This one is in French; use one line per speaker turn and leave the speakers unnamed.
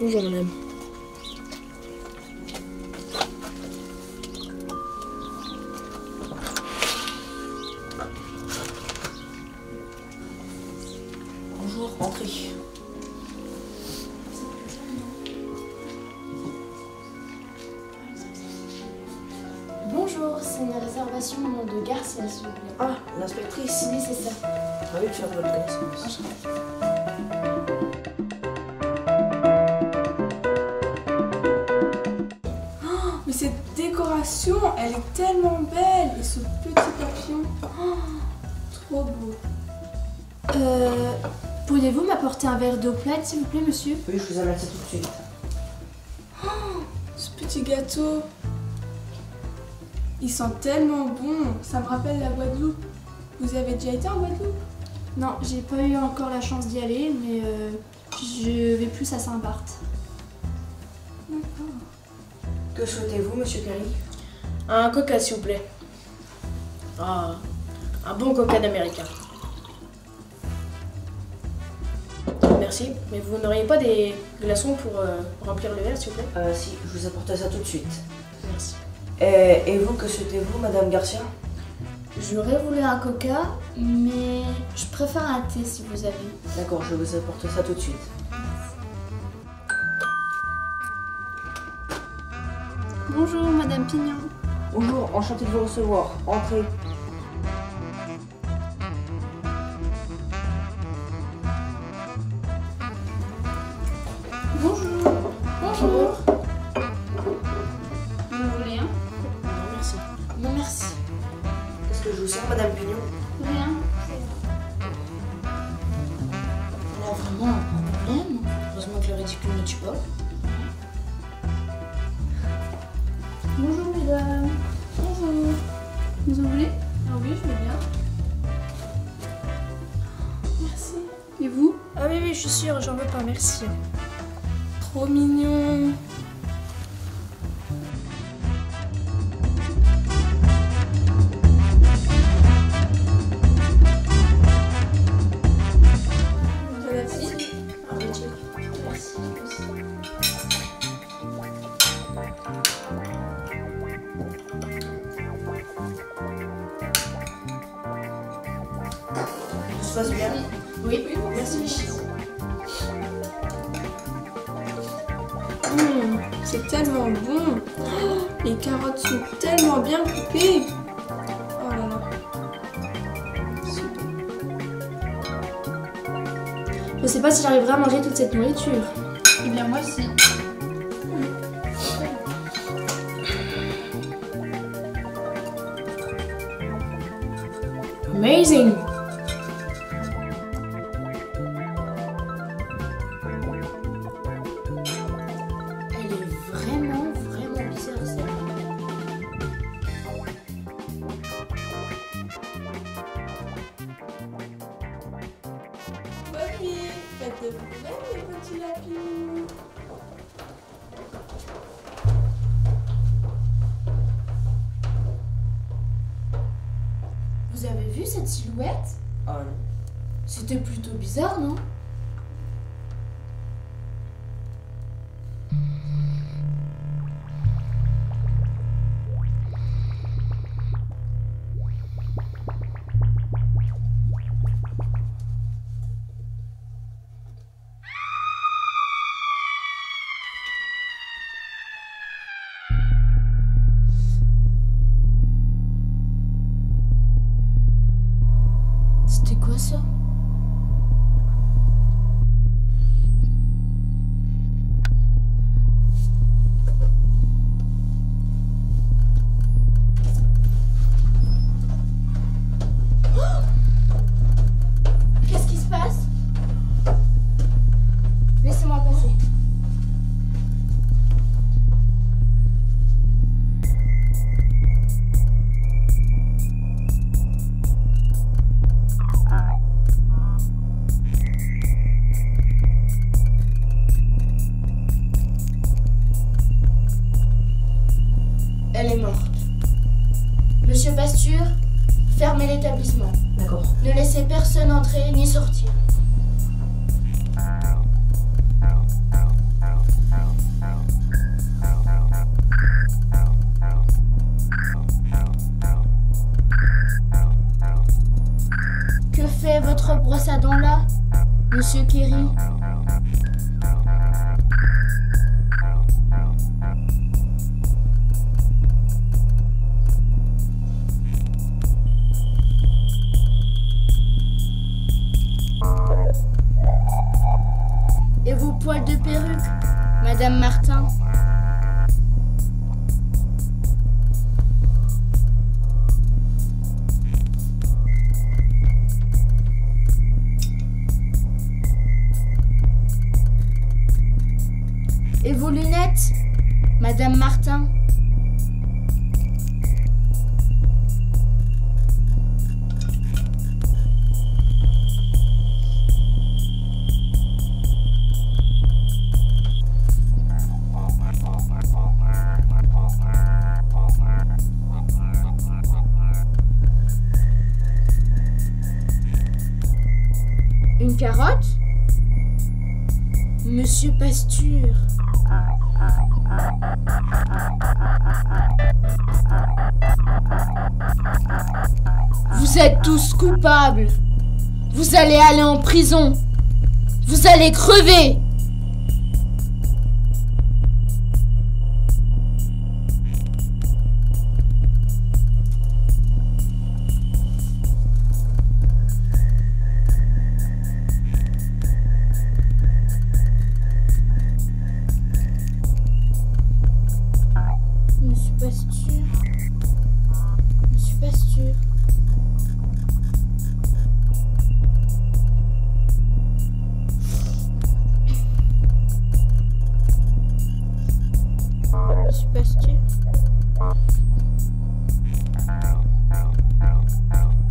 Bonjour madame.
Bonjour, entrez.
Bonjour, c'est une réservation au nom de Garcia, s'il vous plaît.
Ah, l'inspectrice.
Oui, c'est ça.
Ravi de faire votre connaissance.
Mais cette décoration, elle est tellement belle. Et ce petit papillon, trop beau.
Pourriez-vous m'apporter un verre d'eau plate, s'il vous plaît, monsieur?
Oui, je vous amène ça tout de suite.
Ce petit gâteau, il sent tellement bon. Ça me rappelle la Guadeloupe. Vous avez déjà été en Guadeloupe?
Non, j'ai pas eu encore la chance d'y aller, mais je vais plus à Saint-Barth.
D'accord.
Que souhaitez-vous, monsieur Perry?
Un coca s'il vous plaît. Ah, un bon coca d'américain. Merci, mais vous n'auriez pas des glaçons pour remplir le verre s'il vous plaît?
Si, je vous apporte ça tout de suite.
Merci.
Et vous, que souhaitez-vous, madame Garcia?
J'aurais voulu un coca, mais je préfère un thé si vous avez.
D'accord, je vous apporte ça tout de suite.
Bonjour, Madame Pignon.
Bonjour, enchanté de vous recevoir. Entrez.
Bonjour. Bonjour. Vous voulez un?
Non, merci.
Non, merci.
Qu'est-ce que je vous sers, madame Pignon?
Rien.
On a vraiment un problème. Heureusement que le ridicule ne tue pas.
Bonjour, mesdames. Bonjour. Vous en voulez?
Ah oui, je veux bien. Merci.
Et vous?
Ah oui, je suis sûre, j'en veux pas, merci.
Trop mignon. Bon appétit.
Un petit.
Merci.
Tout se passe bien?
Oui, merci.
C'est tellement bon. Oh, les carottes sont tellement bien coupées. Oh là là. Super.
Je sais pas si j'arriverai à manger toute cette nourriture.
Eh bien moi aussi.
Amazing!
Elle est vraiment bizarre, celle-là.
Papy, faites-vous même les petits lapins.
Vous avez vu cette silhouette?
Ah non.
C'était plutôt bizarre, non? C'était quoi ça? Qu'est-ce qui se passe? Laissez-moi passer. Elle est morte. Monsieur Pasture, fermez l'établissement.
D'accord.
Ne laissez personne entrer ni sortir.
dents là, monsieur Kerry? Et vos poils de perruque, Madame Martin? Et vos lunettes, Madame Martin? Une carotte? Monsieur Pasture. Vous êtes tous coupables. Vous allez aller en prison. Vous allez crever. Monsieur Pasture. Monsieur Pasture. Monsieur Pasture.